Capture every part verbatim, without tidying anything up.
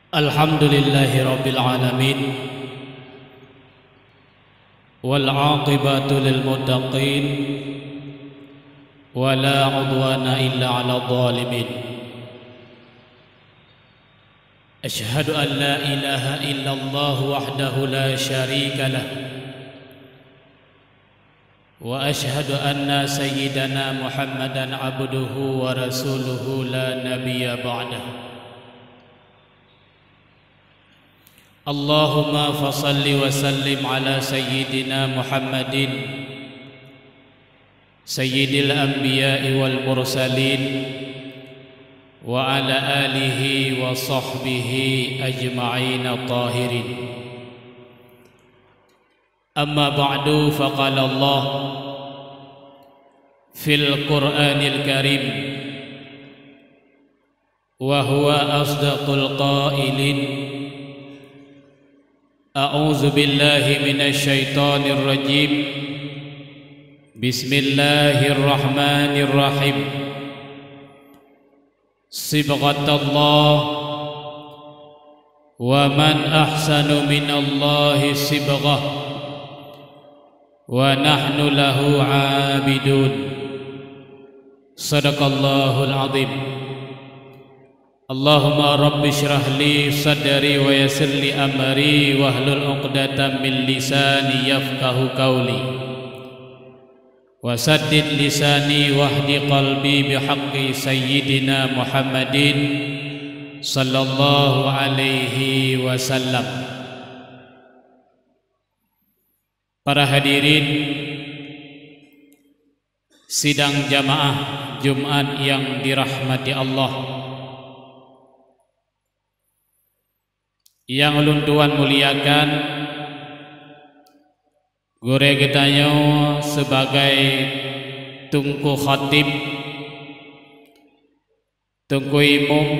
Alhamdulillahi Rabbil Alamin, wal aqibatu lil muttaqin, wa la udwana illa ala dhalimin. Ashhadu an la ilaha illallah wahdahu la syarika lah, wa ashhadu anna sayyidana Muhammadan abduhu wa rasuluhu la nabiyya ba'dah. Allahumma fasalli wa sallim ala sayyidina Muhammadin sayyidil anbiya'i wal mursalin wa ala alihi wa sahbihi ajma'in tahirin. Amma ba'du, faqala Allah fil Qur'anil Karim wa huwa asdaqul qailin. A'udzu billahi minasy syaithanir rajim. Bismillahirrahmanirrahim. Sibghatallah wa man ahsanu minallahi sibghah wa nahnu lahu 'abidun. Shadaqallahul 'azim. Allahumma rabbi syrah li sadri wa yassir li amri wahlul 'uqdatam min lisani yafqahu qawli wa saddid lisani wahdi qalbi bihaqqi sayyidina Muhammadin sallallahu alaihi wasallam. Para hadirin sidang jamaah Jumat yang dirahmati Allah, yang ulun tuan muliakan, gore getanyo sebagai tungku khatib, tungku imam,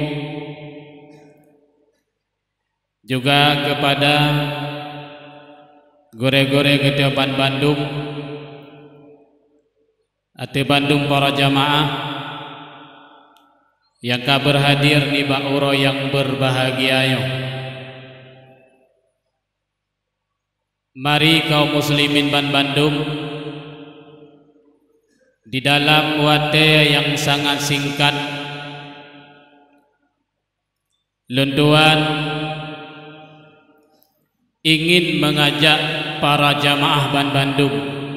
juga kepada gore-gore ketepan Bandung, ate Bandung para jamaah yang kabar hadir di Ba'uro yang berbahagia yo. Mari kaum muslimin Ban Bandung, di dalam wate yang sangat singkat, luntuan ingin mengajak para jamaah Ban Bandung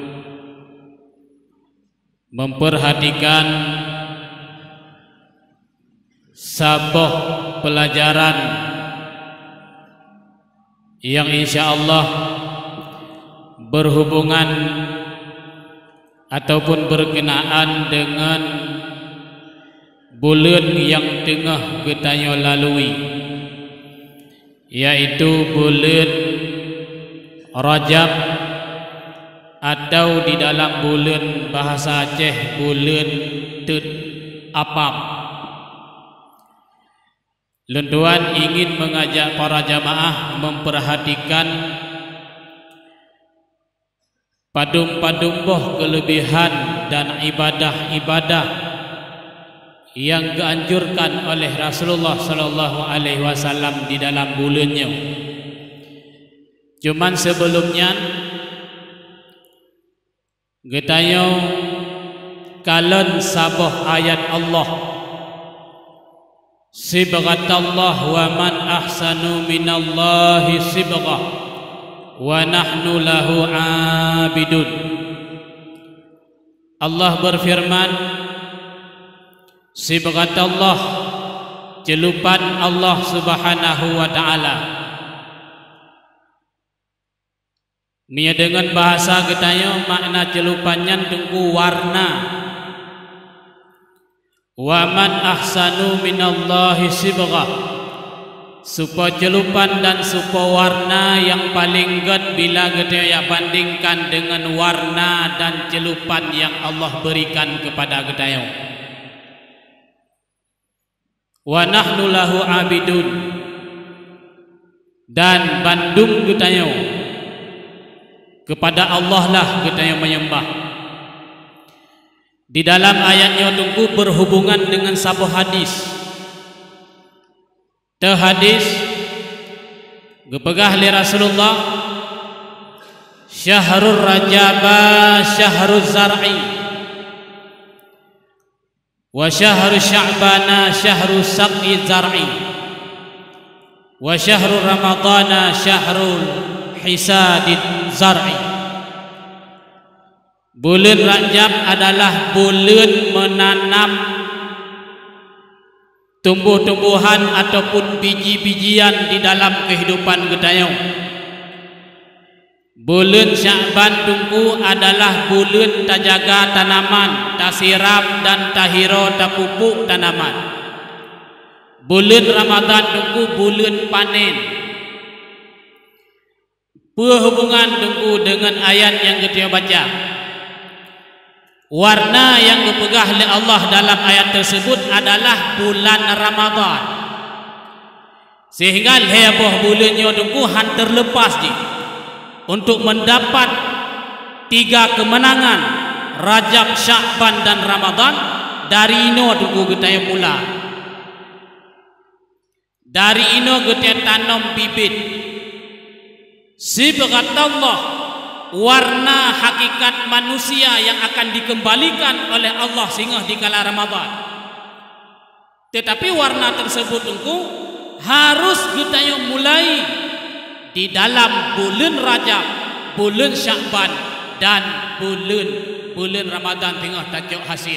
memperhatikan sebuah pelajaran yang insya Allah berhubungan ataupun berkenaan dengan bulan yang tengah kita lalui, yaitu bulan Rajab, atau di dalam bulan bahasa Aceh bulan Tet Apam. Luntuan ingin mengajak para jamaah memperhatikan padum-padum kelebihan dan ibadah-ibadah yang dianjurkan oleh Rasulullah sallallahu alaihi wasallam di dalam bulannya. Cuman sebelumnya getayo kalon sabah ayat Allah, sibghatallah wa man ahsanu minallahi sibghah wa nahnu lahu 'abidun. Allah berfirman, sibghatallah, celupan Allah Subhanahu wa taala. Mia dengan bahasa kita makna celupannya tunggu warna. Wa man ahsanu minallahi sibghah, supaya celupan dan supaya warna yang paling ged bila kita bandingkan dengan warna dan celupan yang Allah berikan kepada kita. Wa nahnu lahu 'abidun, dan Bandung kita kepada Allah lah kita menyembah. Di dalam ayatnya tunggu berhubungan dengan sebuah hadis. Te hadis Gepegah li Rasulullah syahrul rajaba syahrul zar'i wa syahrul sya'bana syahrul saqi zar'i wa syahrul ramadana syahrul hisadid zar'i. Bulan Rajab adalah bulan menanam tumbuh-tumbuhan ataupun biji-bijian di dalam kehidupan getayau. Bulan Sya'ban tungku adalah bulan tajaga tanaman, tasiram dan tahiro tapupuk tanaman. Bulan Ramadan tungku bulan panen. Perhubungan tungku dengan ayat yang kita baca. Warna yang dipegah oleh Allah dalam ayat tersebut adalah bulan Ramadan. Sehingga heboh bulannya tunggu han terlepas di untuk mendapat tiga kemenangan Rajab, Sya'ban dan Ramadan dari ino tunggu kita pula. Dari ino kita tanam bibit. Sibghatullah, warna hakikat manusia yang akan dikembalikan oleh Allah sehingga di kala Ramadan. Tetapi warna tersebut tunggu harus kita yang mulai di dalam bulan Rajab, bulan Sya'ban dan bulan bulan Ramadan tengah tajuk hasil.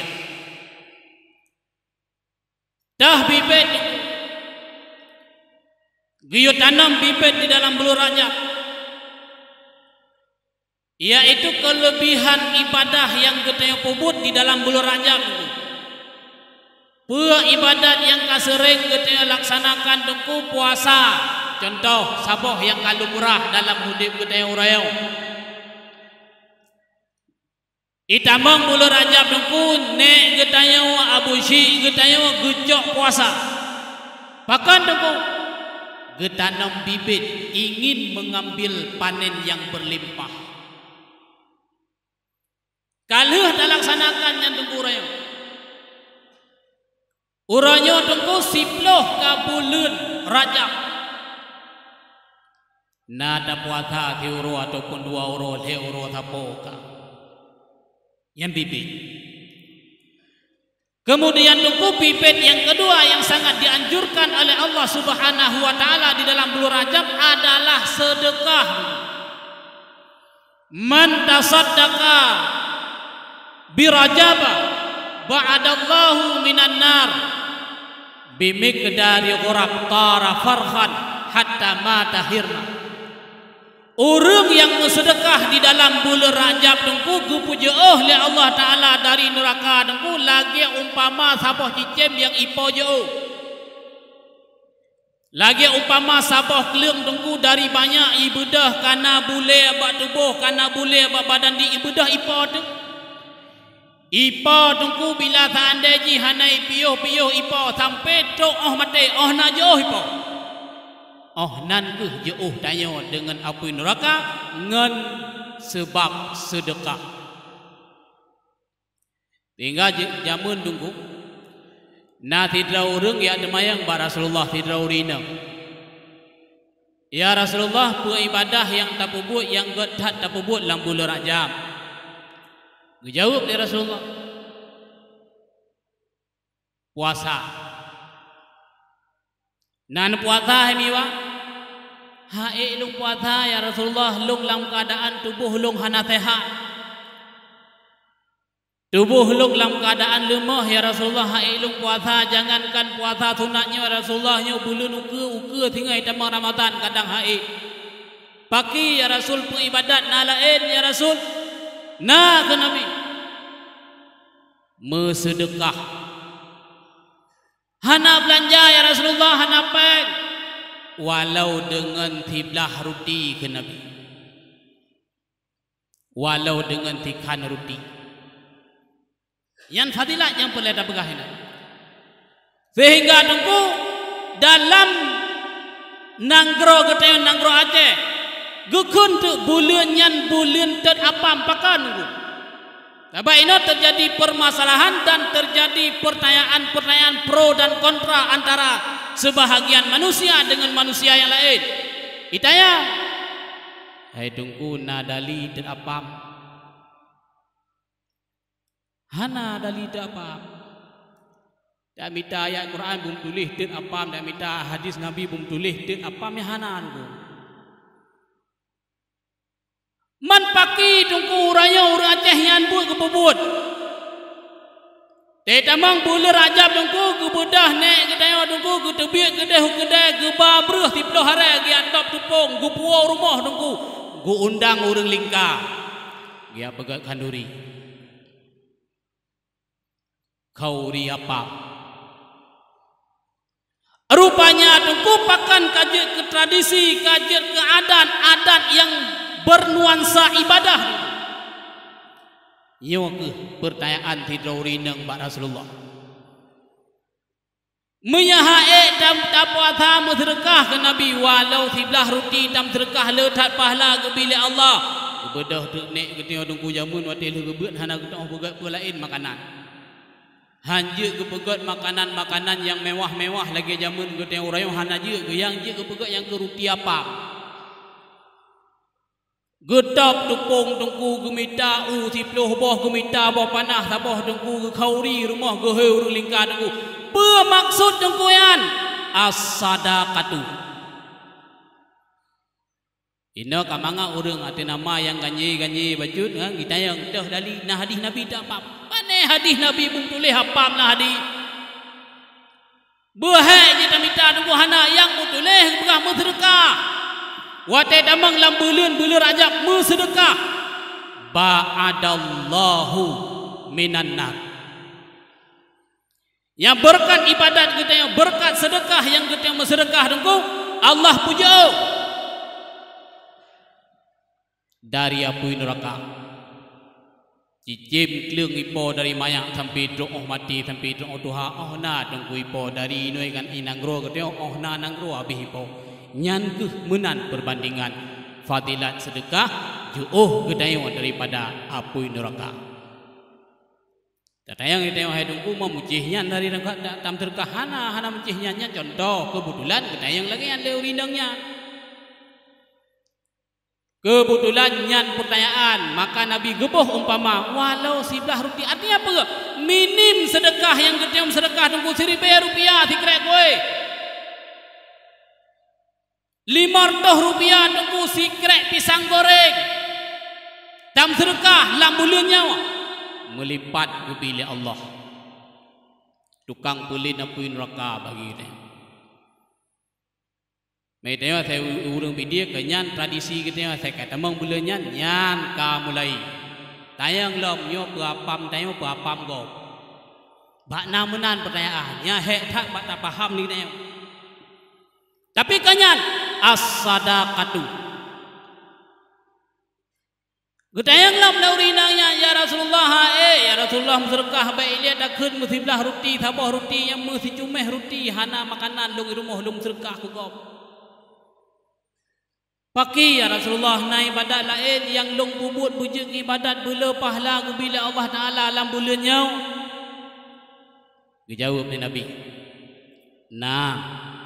Dah bibit giyo tanam bibit di dalam bulan Rajab, yaitu kelebihan ibadah yang kita puput di dalam bulan Rajab. Pua ibadat yang kasering kita laksanakan tungku puasa. Contoh saboh yang kalau murah dalam hidup kita urayau. Itamang bulan Rajab tungku nek kita abu syi kita gejok puasa. Bahkan tungku getanam bibit ingin mengambil panen yang berlimpah. Kalau dah laksanakan yang tunggu urayau, urayau tunggu siploh ke bulan Rajab. Nada puasa ti uro ataupun dua uro le uro tapoka yang bibit. Kemudian tunggu bibit yang kedua yang sangat dianjurkan oleh Allah Subhanahu wa taala di dalam bulan Rajab adalah sedekah. Man tasaddaqa birajaba ba'adallahu minan nar bimiqdari ghurab tara farhan hatta mata hirna. Orang yang bersedekah di dalam bulan Rajab tunggu gupuja oleh Allah Ta'ala dari neraka tunggu lagi umpama sabah cicem yang ipo jauh, lagi umpama sabah keleng tunggu dari banyak ibadah karena boleh abak tubuh karena boleh abak badan di ibadah ipo tu ipo tunggu bila tanda ji hanai piyo-piyo ipo sampai tok oh mati oh na jauh ipo oh nan ke jauh tanya dengan api neraka ngan sebab sedekah. Tinggal jamun tunggu na tidak orang ya demayang ba Rasulullah tidak urina. Ya Rasulullah beribadah yang tak pubut yang tak tak pubut dalam bulan Rajab. Dijawab dari Rasulullah, puasa. Nan puasa hemiwa, hae lung puasa ya Rasulullah lung dalam keadaan tubuh lung hana sehat. Tubuh lung dalam keadaan lemah ya Rasulullah, hae lung puasa jangankan puasa sunatnya Rasulullah nya bulan uka-uka tinggal tamang Ramadan kadang hae. Paki ya Rasul pengibadat na lain ya Rasul. Nah ke Nabi bersedekah hana belanja ya Rasulullah hana peng walau dengan tiblah roti ke Nabi, walau dengan tikan roti yang fadilat yang boleh dapat begah ini. Sehingga tunggu dalam nanggro getayun nanggro Aceh gukun tu bulan yang bulan ter apa pakan nunggu. Sebab ini terjadi permasalahan dan terjadi pertanyaan-pertanyaan pro dan kontra antara sebahagian manusia dengan manusia yang lain. Itaya hai tungku na dali ter apam hana dali ter apam dak mita ayat Quran bum tulis ter apam dak mita hadis Nabi bum tulis ter apam ya hana tungku man paki tungku raya urang Aceh yan buat kebubut te tamang bulu rajab tungku ke bedah nek ke dayo tungku ke tebiak ke deh ke deh ke babreh tiplo hare gi antop tupung gu puau rumah tungku gu undang urang lingka dia pegat kanduri kauri apa rupanya tungku pakan kajet ke tradisi kajet ke adat-adat yang bernuansa ibadah. Yo ke pertanyaan tidori nang bak Rasulullah. Menyahae dam tapatha sedekah ke Nabi walau sebelah roti dam sedekah letat pahala ke bilik Allah. Bedah tek nek ketio dungku jamun wate le gebeut hana ketong pegat ku lain makanan. Hanje ke pegat makanan-makanan yang mewah-mewah lagi jamun ketio urang hana je ke yang je ke pegat yang ke roti apa. Gedap tepung tungku gemita u tiploh boh gemita boh panah taboh tungku ke kauri rumah ke heu lingkar tungku bermaksud tungku yan as-sadaqatu ina kamanga urang ate nama yang ganyi-ganyi bajut ha kita yang dah dali nah hadis Nabi tak apa pane hadis Nabi bung tulis hafam lah hadis behai je tamita tungku hana yang bung tulis begah sedekah wate damang lam bulan-bulan Rajab bersedekah ba'adallahu minan nar yang berkat ibadat kita yang berkat sedekah yang kita yang bersedekah tengku Allah puja dari api neraka cicim keleng ipo dari mayang sampai doa mati sampai doa Tuhan oh na tengku ipo dari inui kan inangro kita oh na nangro habis ipo nyan ke menan perbandingan fadilat sedekah jauh gedayo daripada api neraka. Tatayang kita hai dungku memucihnya dari neraka tam sedekah hana hana mucihnya contoh kebetulan gedayang lagi yang leu rindangnya. Kebetulan nyan pertanyaan maka Nabi gebuh umpama walau sebelah rupiah artinya apa? Minim sedekah yang gedayang sedekah dungku seribu rupiah tikrek kowe. Lima ratus rupiah tunggu sikrek pisang goreng dam sedekah lam bulannya melipat ke bilik Allah tukang pelin api neraka bagi dia meteo saya urang bidia kenyan tradisi kita saya kata mong bulannya nyan ka mulai tayang lom nyo berapam tayo berapam go bak namunan pertanyaan nya hek tak bak tak paham ni tayo tapi kanyan as-sadaqatu gedayang lam laurinanya ya Rasulullah eh ya Rasulullah sedekah baik lihat dak keun musiblah roti taboh roti yang mesti cumeh roti hana makanan lung rumah lung sedekah ku gom paki ya Rasulullah na ibadat lain yang lung bubut bujeng ibadat bela pahala ku bila Allah Taala alam bulannya dijawab ni Nabi nah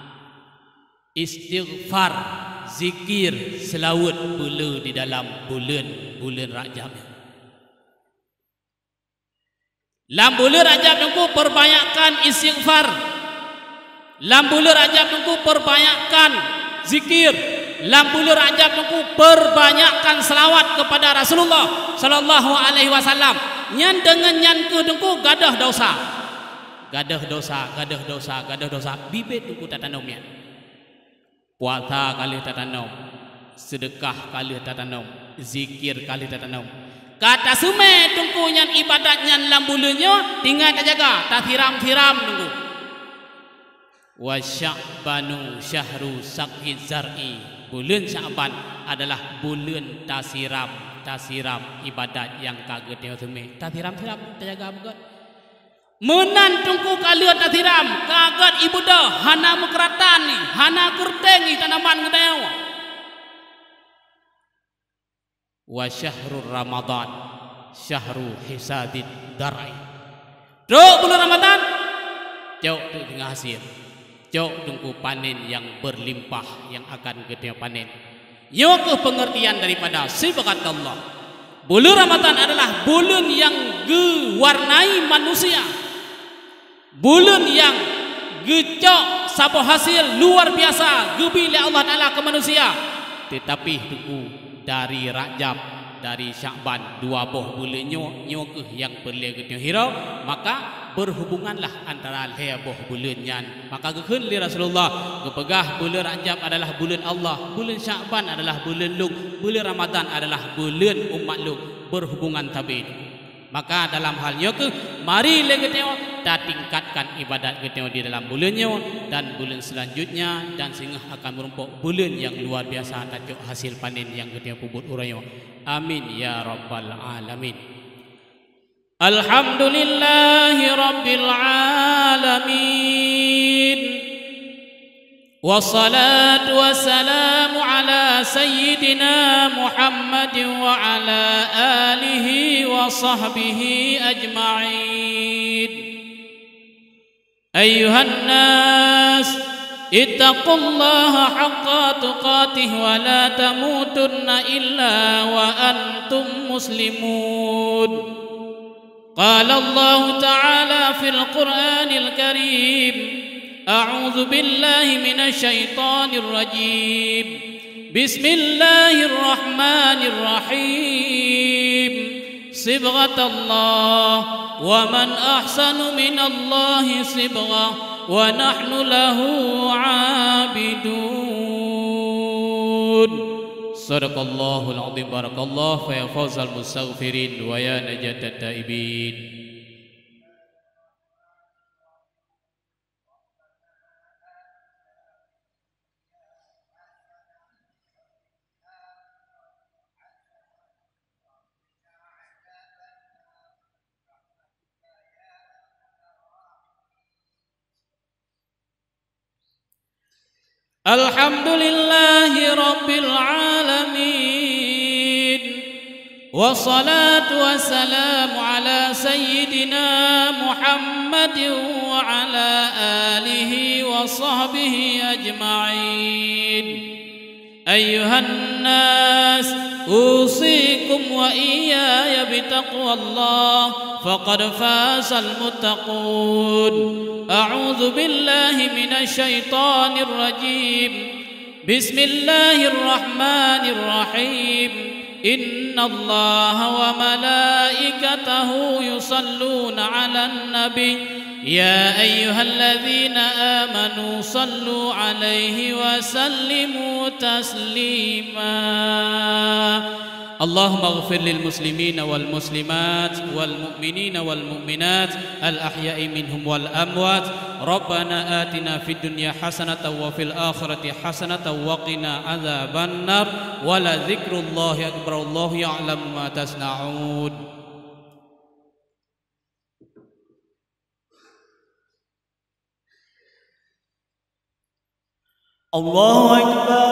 istighfar zikir selawat bela di dalam bulan bulan Rajab. Dalam bulan Rajab tunggu perbanyakkan istighfar. Dalam bulan Rajab tunggu perbanyakkan zikir. Dalam bulan Rajab tunggu perbanyakkan selawat kepada Rasulullah sallallahu alaihi wasallam. Nyan dengan nyan ke tunggu gadah dosa. Gadah dosa, gadah dosa, gadah dosa. Bibit tunggu tatanomnya. Puasa kali tatanam, sedekah kali tatanam, zikir kali tatanam. Kata sume tungkunya ibadatnya dalam bulannya tinggal terjaga, tak tiram-tiram tunggu. Wa sya'banu syahru sakhi zar'i. Bulan Sya'ban adalah bulan tasiram, tasiram ibadat yang kaget yang sume. Tak tiram-tiram terjaga betul. Menan tungku kalia tatiram kagat ibu dah hana mekeratan ni hana kerteng ni tanaman gedeo wa syahrul ramadan syahru hisadid darai dok bulan Ramadan jauh tu tengah hasil Cok tunggu panen yang berlimpah yang akan kita panen. Nyo ke pengertian daripada sibghat Allah. Bulan Ramadan adalah bulan yang gewarnai manusia. Bulan yang gecok sabo hasil luar biasa gebili Allah Taala ke manusia. Tetapi tunggu dari Rajab, dari Syakban, dua buah bulan nyo nyo ke yang perlu kita hirau, maka berhubunganlah antara lebuh bulannya. Maka keun li Rasulullah kepegah bulan Rajab adalah bulan Allah, bulan Syakban adalah bulan lung, bulan Ramadan adalah bulan umat lung, berhubungan tabi. Maka dalam halnya ke mari kita tengok kita tingkatkan ibadat kita di dalam bulannya dan bulan selanjutnya, dan sehingga akan merumpuk bulan yang luar biasa tajuk hasil panen yang kita puput urainya. Amin ya rabbal alamin. Alhamdulillahi rabbil alamin. Wassalatu wassalamu ala sayyidina Muhammadin wa ala alihi wa sahbihi ajma'in. Ayyuhan nas, ittaqullaha haqqa tuqatih wa la tamutunna illa wa antum muslimun. قال الله تعالى في القرآن الكريم: أعوذ بالله من الشيطان الرجيم، بسم الله الرحمن الرحيم. صبغة الله، ومن أحسن من الله صبغة، ونحن له عابدون. Sadaqallahul azim. Barakallah fa ya fawzal mustaghfirin wa ya najatat taibin. Alhamdulillahi rabbil alamin. Wassalatu wassalamu ala sayyidina Muhammadin wa ala alihi wa sahbihi ajma'in. Ayyuhan nas, usikum wa iyaya bitaqwallah, faqad fasal muttaqun. A'udzu billahi minasy syaithanir rajim. Bismillahirrahmanirrahim. Innallaha wa malaikatahu yusalluna 'alan nabi. Ya ayyuhalladzina amanu sallu 'alaihi wa sallimu taslima. اللهم اغفر للمسلمين والمسلمات والمؤمنين والمؤمنات الأحياء منهم والأموات. ربنا آتنا في الدنيا حسنة وفي الآخرة حسنة وقنا عذاب النار. ولذكر الله أكبر. الله يعلم ما تصنعون. الله أكبر.